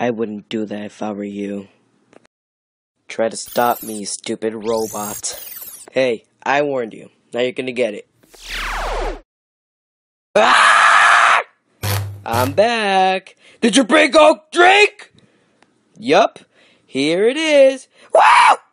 I wouldn't do that if I were you. Try to stop me, stupid robot. Hey, I warned you. Now you're gonna get it. Ah! I'm back. Did you bring Oak drink? Yup. Here it is. Wow!